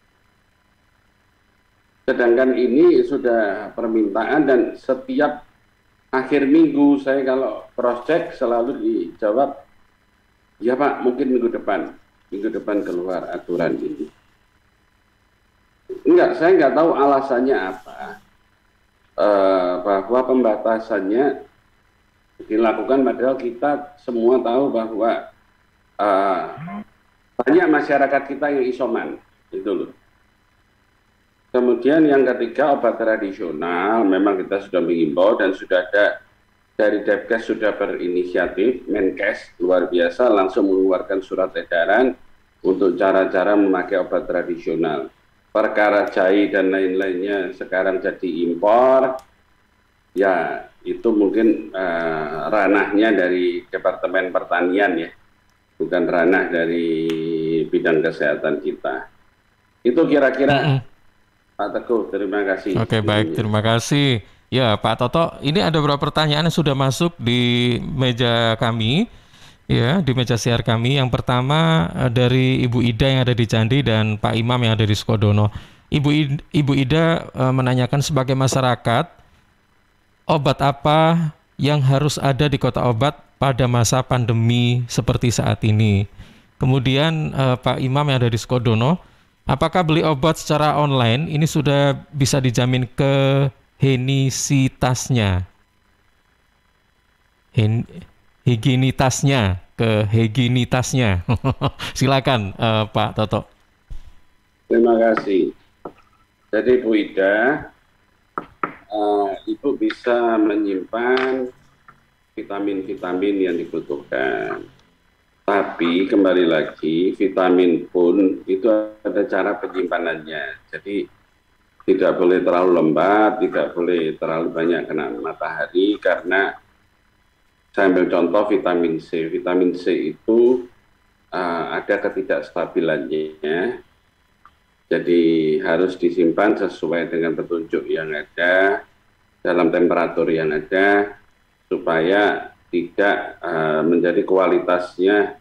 Sedangkan ini sudah permintaan dan setiap akhir minggu saya kalau cross check selalu dijawab, ya Pak mungkin minggu depan, minggu depan keluar aturan ini. Enggak, saya nggak tahu alasannya apa, uh, bahwa pembatasannya dilakukan padahal kita semua tahu bahwa uh, banyak masyarakat kita yang isoman, itu loh. Kemudian yang ketiga obat tradisional, memang kita sudah mengimbau dan sudah ada dari Depkes sudah berinisiatif, Menkes luar biasa langsung mengeluarkan surat edaran untuk cara-cara memakai obat tradisional. Perkara jahe dan lain-lainnya sekarang jadi impor, ya itu mungkin uh, ranahnya dari Departemen Pertanian ya, bukan ranah dari bidang kesehatan kita. Itu kira-kira mm-hmm. Pak Teguh, terima kasih. Oke, baik, terima kasih. Ya Pak Toto, ini ada beberapa pertanyaan yang sudah masuk di meja kami, ya di meja siar kami. Yang pertama dari Ibu Ida yang ada di Candi dan Pak Imam yang ada di Sukodono. Ibu Ida, Ibu Ida uh, menanyakan sebagai masyarakat, obat apa yang harus ada di kota obat pada masa pandemi seperti saat ini? Kemudian eh, Pak Imam yang ada di Sukodono, apakah beli obat secara online ini sudah bisa dijamin kehigienitasnya? Hen, higienitasnya, kehigienitasnya. Silakan eh, Pak Toto. Terima kasih. Jadi Bu Ida, Uh, Ibu bisa menyimpan vitamin-vitamin yang dibutuhkan. Tapi kembali lagi, vitamin pun itu ada cara penyimpanannya. Jadi tidak boleh terlalu lembab, tidak boleh terlalu banyak kena matahari, karena saya ambil contoh vitamin C. Vitamin C itu uh, ada ketidakstabilannya. Jadi harus disimpan sesuai dengan petunjuk yang ada dalam temperatur yang ada supaya tidak uh, menjadi kualitasnya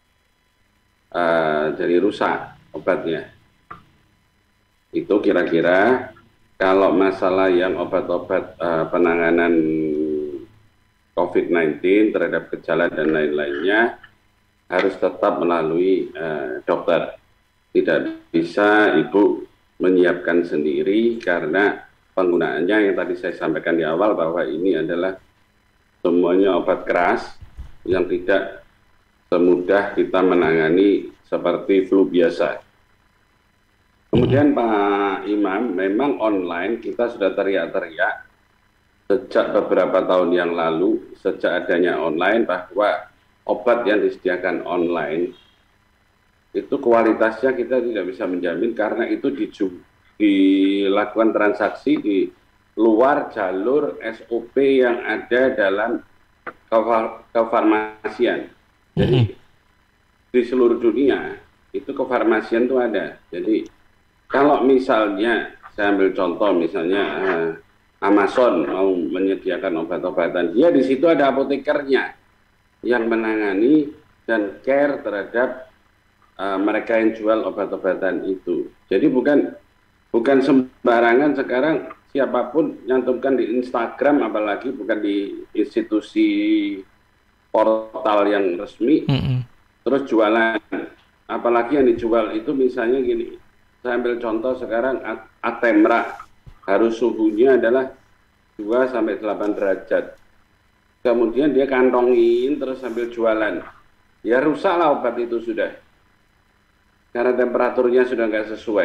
uh, jadi rusak obatnya. Itu kira-kira kalau masalah yang obat-obat uh, penanganan covid sembilan belas terhadap gejala dan lain-lainnya harus tetap melalui uh, dokter. Tidak bisa ibu menyiapkan sendiri karena penggunaannya yang tadi saya sampaikan di awal bahwa ini adalah semuanya obat keras yang tidak semudah kita menangani seperti flu biasa. Kemudian Pak Imam, memang online kita sudah teriak-teriak sejak beberapa tahun yang lalu, sejak adanya online, bahwa obat yang disediakan online itu kualitasnya kita tidak bisa menjamin karena itu diju- dilakukan transaksi di luar jalur S O P yang ada dalam kefarmasian. Jadi di seluruh dunia itu kefarmasian itu ada. Jadi kalau misalnya saya ambil contoh misalnya uh, Amazon mau menyediakan obat-obatan, dia di situ ada apotekernya yang menangani dan care terhadap uh, mereka yang jual obat-obatan itu. Jadi bukan bukan sembarangan sekarang siapapun nyantumkan di Instagram, apalagi bukan di institusi portal yang resmi, mm-hmm. terus jualan. Apalagi yang dijual itu misalnya gini, saya ambil contoh sekarang Atemra, harus suhunya adalah dua sampai delapan derajat. Kemudian dia kantongin terus sambil jualan. Ya rusaklah obat itu sudah. Karena temperaturnya sudah nggak sesuai.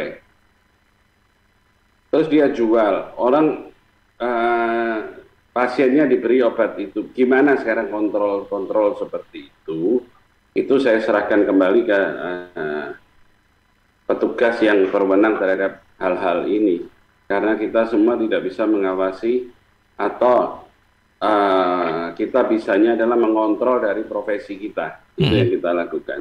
Terus dia jual, orang uh, pasiennya diberi obat itu. Gimana sekarang kontrol-kontrol seperti itu? Itu saya serahkan kembali ke uh, petugas yang berwenang terhadap hal-hal ini. Karena kita semua tidak bisa mengawasi atau uh, kita bisanya adalah mengontrol dari profesi kita. Itu hmm. yang kita lakukan.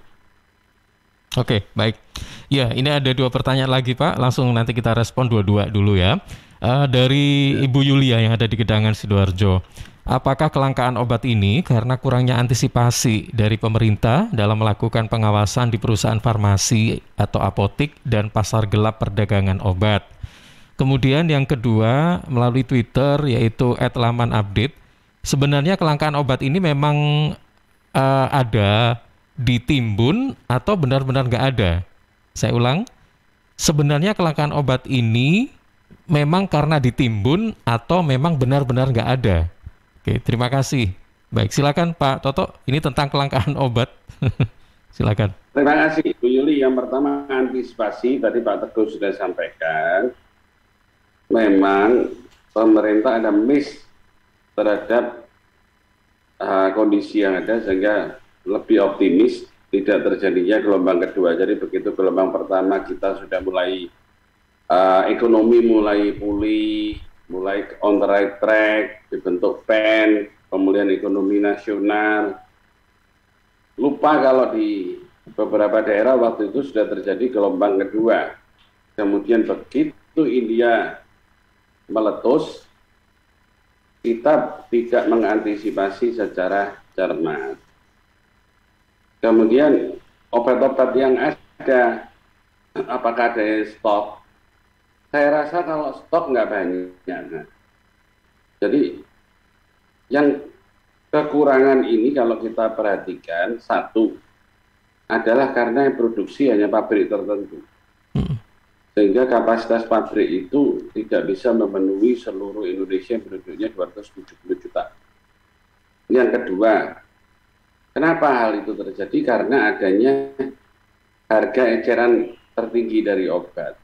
Oke, baik. Ya, ini ada dua pertanyaan lagi, Pak. Langsung nanti kita respon dua-dua dulu ya. Uh, dari ya. Ibu Yulia yang ada di Gedangan Sidoarjo. Apakah kelangkaan obat ini karena kurangnya antisipasi dari pemerintah dalam melakukan pengawasan di perusahaan farmasi atau apotik dan pasar gelap perdagangan obat? Kemudian yang kedua, melalui Twitter yaitu et laman update. Sebenarnya kelangkaan obat ini memang uh, ada di Timbun atau benar-benar nggak ada? Saya ulang, sebenarnya kelangkaan obat ini memang karena di Timbun atau memang benar-benar nggak ada? Oke, terima kasih. Baik, silakan Pak Toto, ini tentang kelangkaan obat. Silakan. Terima kasih Bu Yuli. Yang pertama antisipasi, tadi Pak Teguh sudah sampaikan, memang pemerintah ada miss terhadap uh, kondisi yang ada sehingga lebih optimis tidak terjadinya gelombang kedua. Jadi begitu gelombang pertama kita sudah mulai uh, ekonomi mulai pulih, mulai on the right track, dibentuk P E N, pemulihan ekonomi nasional. Lupa kalau di beberapa daerah waktu itu sudah terjadi gelombang kedua. Kemudian begitu India meletus, kita tidak mengantisipasi secara cermat. Kemudian obat-obat yang ada, apakah ada stok? Saya rasa kalau stok nggak banyak. Nah. Jadi yang kekurangan ini kalau kita perhatikan, satu adalah karena produksi hanya pabrik tertentu. Hmm. Sehingga kapasitas pabrik itu tidak bisa memenuhi seluruh Indonesia yang penduduknya dua ratus tujuh puluh juta. Yang kedua, kenapa hal itu terjadi? Karena adanya harga eceran tertinggi dari obat.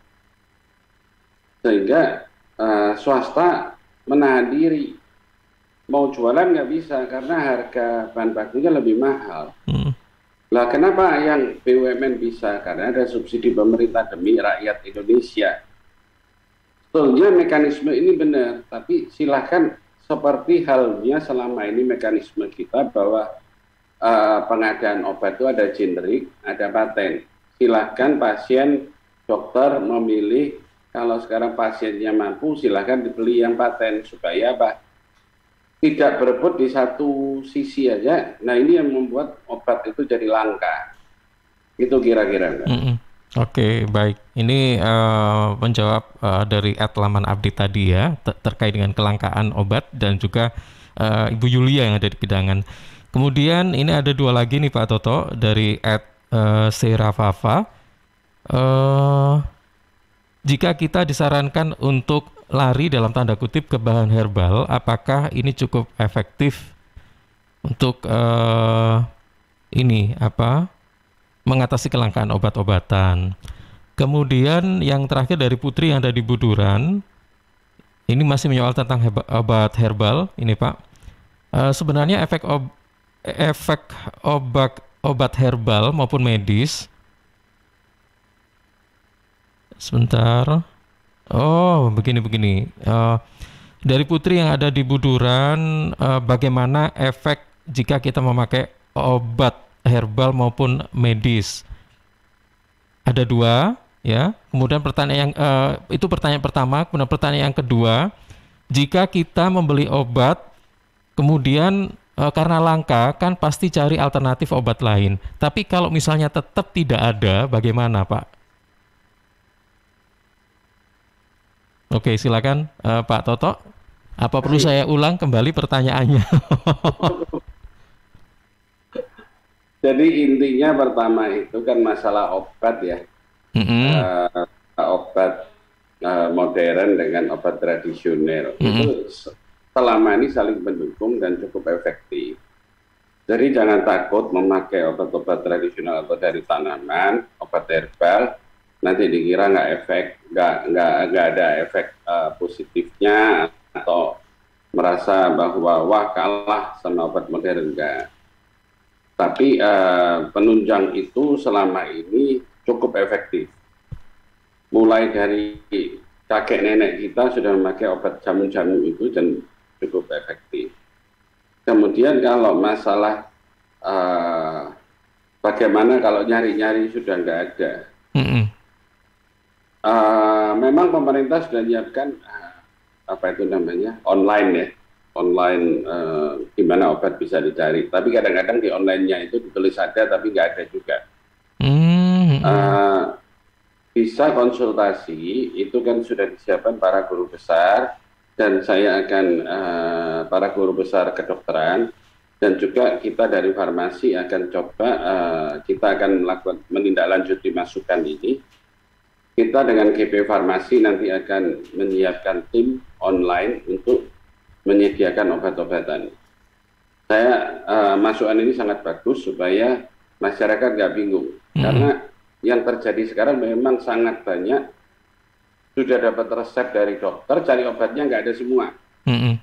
Sehingga uh, swasta menahan diri. Mau jualan nggak bisa karena harga bahan bakunya lebih mahal. Hmm. Lah kenapa yang B U M N bisa? Karena ada subsidi pemerintah demi rakyat Indonesia. Sebetulnya mekanisme ini benar, tapi silakan seperti halnya selama ini mekanisme kita bahwa uh, pengadaan obat itu ada generik, ada paten. Silakan pasien, dokter memilih kalau sekarang pasiennya mampu, silahkan dibeli yang paten supaya apa? Tidak berebut di satu sisi aja. Nah ini yang membuat obat itu jadi langka. Itu kira-kira. Mm-mm. Oke, baik. Ini uh, menjawab uh, dari Ed Laman Abdi tadi ya, ter- terkait dengan kelangkaan obat dan juga uh, Ibu Yulia yang ada di Pidangan. Kemudian ini ada dua lagi nih Pak Toto dari Ed uh, Serafafa. Uh, jika kita disarankan untuk lari dalam tanda kutip ke bahan herbal, apakah ini cukup efektif untuk uh, ini apa? mengatasi kelangkaan obat-obatan. Kemudian yang terakhir dari Putri yang ada di Buduran, ini masih menyoal tentang heba, obat herbal. Ini Pak, uh, sebenarnya efek ob, efek obat obat herbal maupun medis. Sebentar. Oh, begini-begini. Uh, dari Putri yang ada di Buduran, uh, bagaimana efek jika kita memakai obat herbal maupun medis? Ada dua, ya. Kemudian pertanyaan yang uh, itu pertanyaan pertama. Kemudian pertanyaan yang kedua, jika kita membeli obat, kemudian uh, karena langka, kan pasti cari alternatif obat lain. Tapi kalau misalnya tetap tidak ada, bagaimana, Pak? Oke, silakan uh, Pak Toto. Apa perlu saya ulang kembali pertanyaannya? Jadi intinya pertama itu kan masalah obat ya, mm-hmm. uh, obat uh, modern dengan obat tradisional mm-hmm. itu selama ini saling mendukung dan cukup efektif. Jadi jangan takut memakai obat-obat tradisional atau dari tanaman, obat herbal, nanti dikira nggak efek, nggak nggak nggak ada efek uh, positifnya atau merasa bahwa wah kalah sama obat modern, enggak. Tapi uh, penunjang itu selama ini cukup efektif. Mulai dari kakek nenek kita sudah memakai obat jamu-jamu itu dan cukup efektif. Kemudian kalau masalah uh, bagaimana kalau nyari-nyari sudah nggak ada. Mm-hmm. Uh, memang pemerintah sudah menyiapkan uh, apa itu namanya online ya. online uh, di mana obat bisa dicari, tapi kadang-kadang di online-nya itu ditulis ada tapi nggak ada juga. Mm-hmm. Uh, bisa konsultasi, itu kan sudah disiapkan para guru besar, dan saya akan uh, para guru besar kedokteran, dan juga kita dari farmasi akan coba, uh, kita akan melakukan menindaklanjuti masukan ini. Kita dengan G P Farmasi nanti akan menyiapkan tim online untuk menyediakan obat-obatan. Saya uh, masukan ini sangat bagus supaya masyarakat nggak bingung, hmm. karena yang terjadi sekarang memang sangat banyak sudah dapat resep dari dokter, cari obatnya nggak ada semua. Hmm.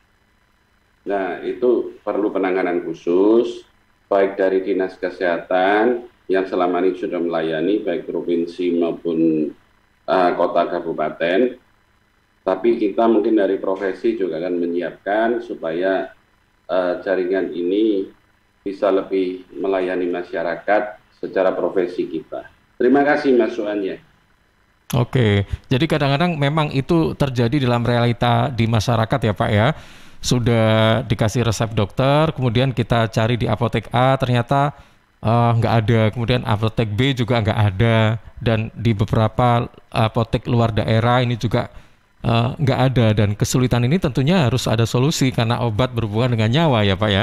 Nah itu perlu penanganan khusus, baik dari dinas kesehatan yang selama ini sudah melayani baik provinsi maupun uh, kota kabupaten. Tapi kita mungkin dari profesi juga akan menyiapkan supaya uh, jaringan ini bisa lebih melayani masyarakat secara profesi kita. Terima kasih masukannya. Oke, jadi kadang-kadang memang itu terjadi dalam realita di masyarakat ya Pak ya. Sudah dikasih resep dokter, kemudian kita cari di apotek A, ternyata uh, nggak ada. Kemudian apotek B juga nggak ada. Dan di beberapa apotek luar daerah ini juga Uh, nggak ada, dan kesulitan ini tentunya harus ada solusi karena obat berhubungan dengan nyawa ya Pak ya.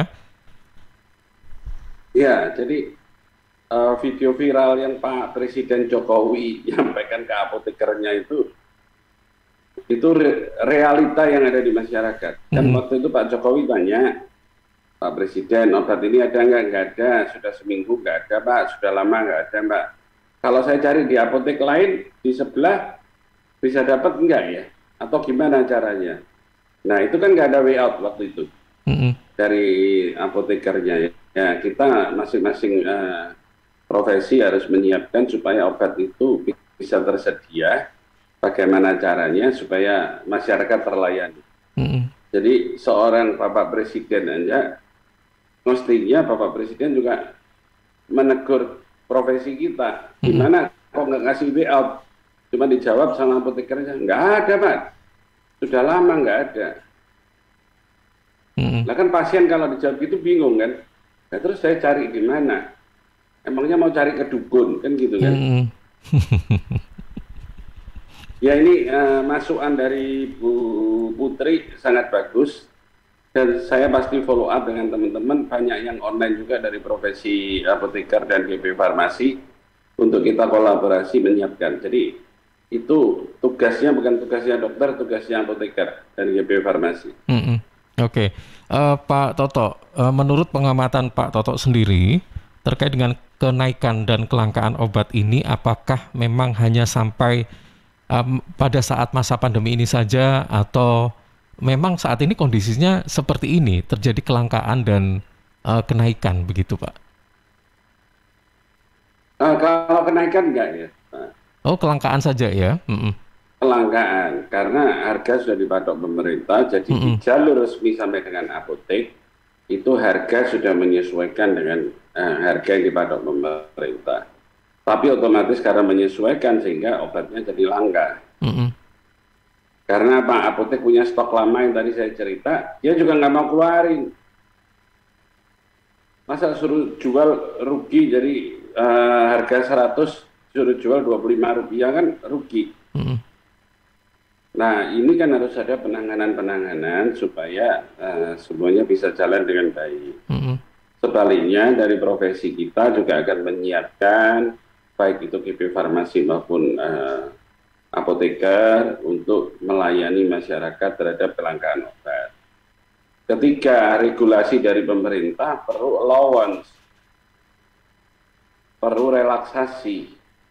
Ya, jadi uh, video viral yang Pak Presiden Jokowi nyampaikan ke apotekernya itu itu re realita yang ada di masyarakat. Dan hmm. waktu itu Pak Jokowi tanya, Pak Presiden obat ini ada nggak? Nggak ada. Sudah seminggu nggak ada Pak. Sudah lama nggak ada Mbak. Kalau saya cari di apotek lain di sebelah bisa dapat nggak ya? Atau gimana caranya? Nah itu kan nggak ada way out waktu itu mm-hmm. dari apotekernya ya. Ya kita masing-masing uh, profesi harus menyiapkan supaya obat itu bisa tersedia. Bagaimana caranya supaya masyarakat terlayani. Mm-hmm. Jadi seorang Bapak Presiden aja, mestinya Bapak Presiden juga menegur profesi kita. Gimana mm-hmm. kok nggak ngasih way out? Cuma dijawab sama apotekernya, nggak ada Pak, sudah lama nggak ada. Mm-hmm. Nah kan pasien kalau dijawab gitu bingung kan, nah, terus saya cari di mana? Emangnya mau cari ke dukun kan gitu kan? Mm-hmm. Ya ini uh, masukan dari Bu Putri sangat bagus. Dan saya pasti follow up dengan teman-teman, banyak yang online juga dari profesi apoteker dan G P farmasi untuk kita kolaborasi menyiapkan. Jadi itu tugasnya bukan tugasnya dokter, tugasnya apoteker dan G P farmasi. Mm-hmm. Oke, okay. uh, Pak Toto, uh, menurut pengamatan Pak Toto sendiri terkait dengan kenaikan dan kelangkaan obat ini, apakah memang hanya sampai um, pada saat masa pandemi ini saja atau memang saat ini kondisinya seperti ini, terjadi kelangkaan dan uh, kenaikan begitu Pak? Uh, kalau kenaikan enggak ya Pak. Oh kelangkaan saja ya? Mm-mm. Kelangkaan, karena harga sudah dipatok pemerintah, jadi mm-mm. di jalur resmi sampai dengan apotek, itu harga sudah menyesuaikan dengan uh, harga yang dipatok pemerintah. Tapi otomatis karena menyesuaikan sehingga obatnya jadi langka. Mm-mm. Karena Pak apotek punya stok lama yang tadi saya cerita, dia juga nggak mau keluarin. Masa suruh jual rugi, jadi uh, harga seratus suruh jual dua puluh lima rupiah kan rugi. Mm-hmm. Nah ini kan harus ada penanganan-penanganan supaya uh, semuanya bisa jalan dengan baik. Mm-hmm. Sebaliknya dari profesi kita juga akan menyiapkan baik itu G P farmasi maupun uh, apoteker untuk melayani masyarakat terhadap kelangkaan obat. Ketika regulasi dari pemerintah perlu allowance, perlu relaksasi.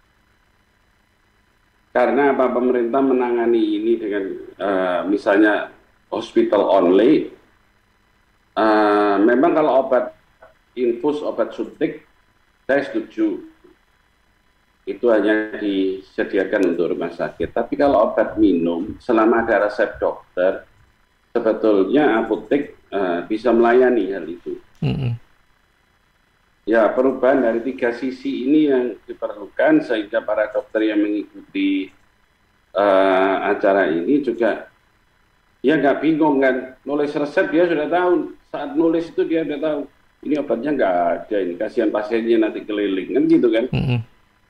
Karena apa, pemerintah menangani ini dengan uh, misalnya hospital only, uh, memang kalau obat infus, obat suntik, saya setuju. Itu hanya disediakan untuk rumah sakit. Tapi kalau obat minum, selama ada resep dokter, sebetulnya apotek uh, bisa melayani hal itu. Mm-hmm. Ya, perubahan dari tiga sisi ini yang diperlukan, sehingga para dokter yang mengikuti uh, acara ini juga, ya nggak bingung kan, nulis resep dia sudah tahu, saat nulis itu dia sudah tahu, ini obatnya nggak ada, ini kasihan pasiennya nanti keliling, kan gitu kan. Mm-hmm.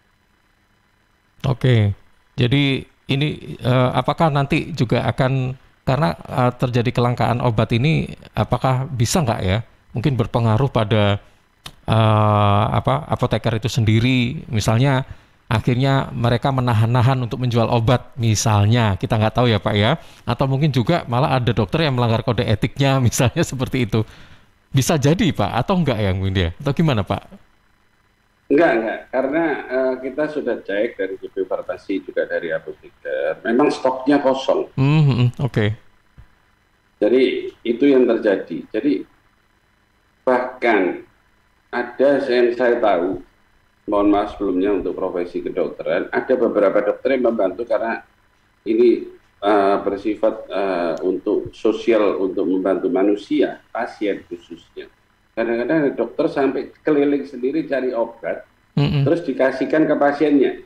Oke, jadi ini uh, apakah nanti juga akan, karena uh, terjadi kelangkaan obat ini, apakah bisa nggak ya, mungkin berpengaruh pada uh, apa apoteker itu sendiri, misalnya akhirnya mereka menahan-nahan untuk menjual obat, misalnya, kita nggak tahu ya Pak ya, atau mungkin juga malah ada dokter yang melanggar kode etiknya, misalnya seperti itu, bisa jadi Pak, atau enggak ya mungkin dia, atau gimana Pak? Enggak, enggak. Karena uh, kita sudah cek dari G P farmasi juga dari apoteker. Memang stoknya kosong. Mm-hmm, Oke. Okay. Jadi itu yang terjadi. Jadi bahkan ada yang saya tahu, mohon maaf sebelumnya untuk profesi kedokteran, ada beberapa dokter yang membantu karena ini uh, bersifat uh, untuk sosial, untuk membantu manusia, pasien khususnya. Kadang-kadang dokter sampai keliling sendiri cari obat, mm-hmm. terus dikasihkan ke pasiennya.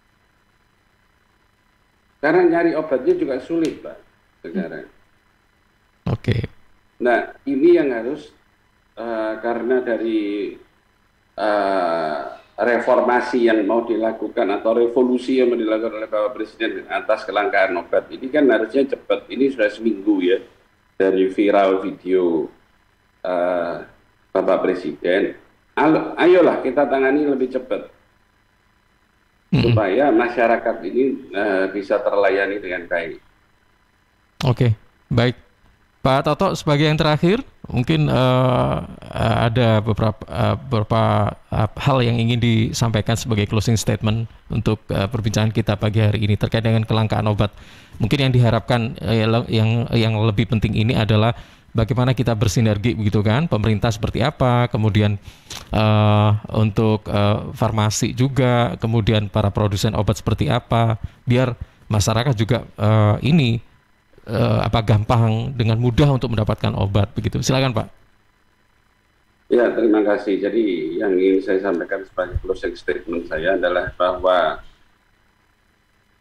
Karena nyari obatnya juga sulit, Pak, sekarang. Oke. Okay. Nah, ini yang harus, uh, karena dari uh, reformasi yang mau dilakukan atau revolusi yang mau dilakukan oleh Bapak Presiden atas kelangkaan obat, ini kan harusnya cepat. Ini sudah seminggu ya, dari viral video uh, Bapak Presiden, ayolah kita tangani lebih cepat mm-hmm. supaya masyarakat ini uh, bisa terlayani dengan baik. Oke, baik. Pak Toto, sebagai yang terakhir, mungkin uh, ada beberapa uh, beberapa uh, hal yang ingin disampaikan sebagai closing statement untuk uh, perbincangan kita pagi hari ini terkait dengan kelangkaan obat. Mungkin yang diharapkan uh, yang yang lebih penting ini adalah bagaimana kita bersinergi begitu kan, pemerintah seperti apa, kemudian uh, untuk uh, farmasi juga, kemudian para produsen obat seperti apa, biar masyarakat juga uh, ini uh, apa gampang dengan mudah untuk mendapatkan obat begitu. Silakan Pak. Ya, terima kasih. Jadi yang ingin saya sampaikan sebagai closing statement saya adalah bahwa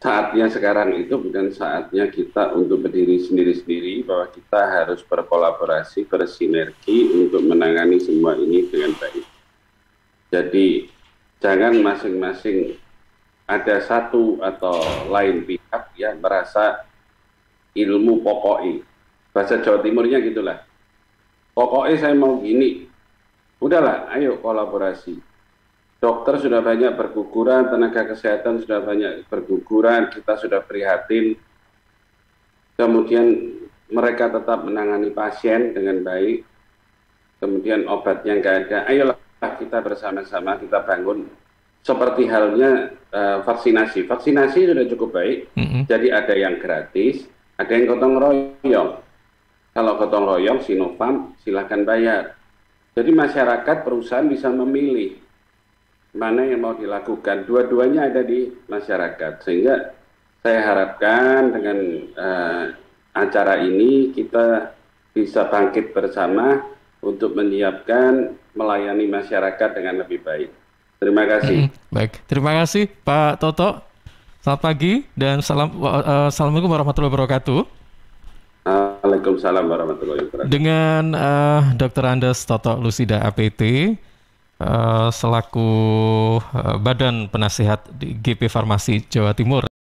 saatnya sekarang itu bukan saatnya kita untuk berdiri sendiri-sendiri, bahwa kita harus berkolaborasi, bersinergi untuk menangani semua ini dengan baik. Jadi jangan masing-masing ada satu atau lain pihak ya merasa ilmu pokoknya. Bahasa Jawa Timurnya gitulah. Pokoknya saya mau gini. Udahlah, ayo kolaborasi. Dokter sudah banyak berguguran, tenaga kesehatan sudah banyak berguguran, kita sudah prihatin. Kemudian mereka tetap menangani pasien dengan baik. Kemudian obatnya nggak ada. Ayolah kita bersama-sama kita bangun. Seperti halnya uh, vaksinasi. Vaksinasi sudah cukup baik. Mm-hmm. Jadi ada yang gratis, ada yang gotong royong. Kalau gotong royong, Sinovac silakan bayar. Jadi masyarakat, perusahaan bisa memilih mana yang mau dilakukan. Dua-duanya ada di masyarakat. Sehingga saya harapkan dengan uh, acara ini kita bisa bangkit bersama untuk menyiapkan melayani masyarakat dengan lebih baik. Terima kasih. Hmm, baik, terima kasih Pak Toto. Selamat pagi dan salam. Uh, Assalamualaikum warahmatullahi wabarakatuh. Waalaikumsalam warahmatullahi wabarakatuh. Dengan uh, Dokter Andes Toto Lusida A P T uh, selaku uh, Badan Penasihat di G P Farmasi Jawa Timur.